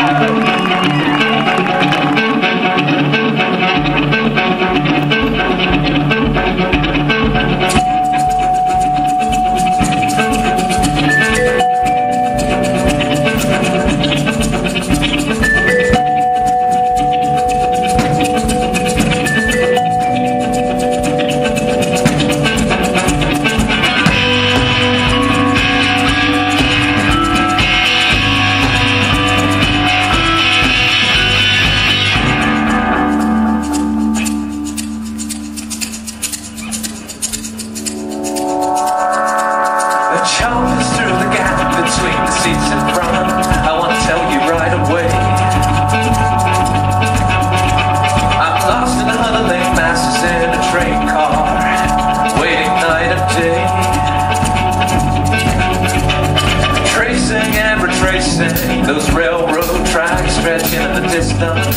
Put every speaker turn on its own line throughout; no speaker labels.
Those railroad tracks stretching in the distance,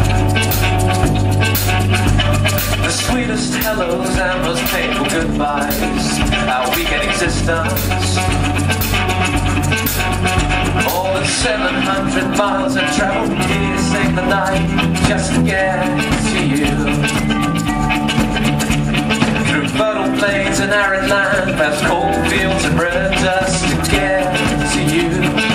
the sweetest hellos and most painful goodbyes, our weekend existence. More than 700 miles I've traveled piercing the night just to get to you. Through fertile plains and arid land, past cold fields and red dust to get to you.